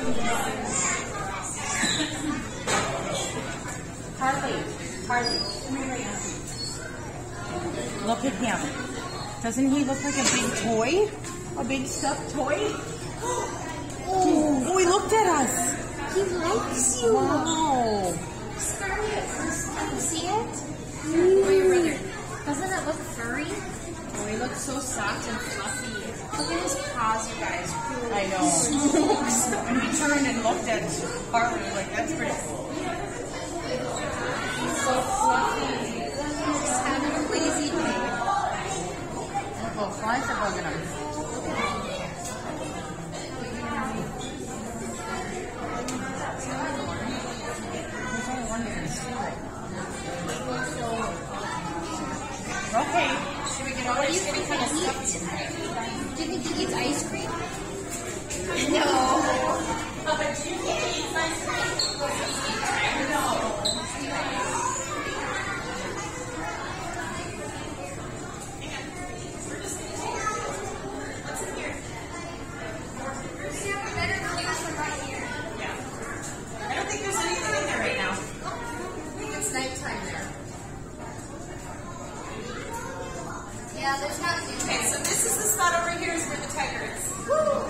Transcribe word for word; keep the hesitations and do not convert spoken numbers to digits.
Harley, Harley, come here right now. Look at him. Doesn't he look like a big toy? A big stuffed toy? Oh, he looked at us. He likes you. Wow. Scarlet, can you see it? Mm. Doesn't it look furry? Oh, he looks so soft and fluffy. Look at his paws, you guys. I know. And he turned and looked at Harley like, that's pretty cool. He's so fluffy. He's having a lazy day. Well, flies are bugging him. Okay. Should we get all What do this you think kind of he stuff? eats? Do you think he eats ice cream? No. I don't think there's anything in there right now. It's nighttime there. Yeah, there's not. Okay, so this is the spot over here is where the tiger is. Woo!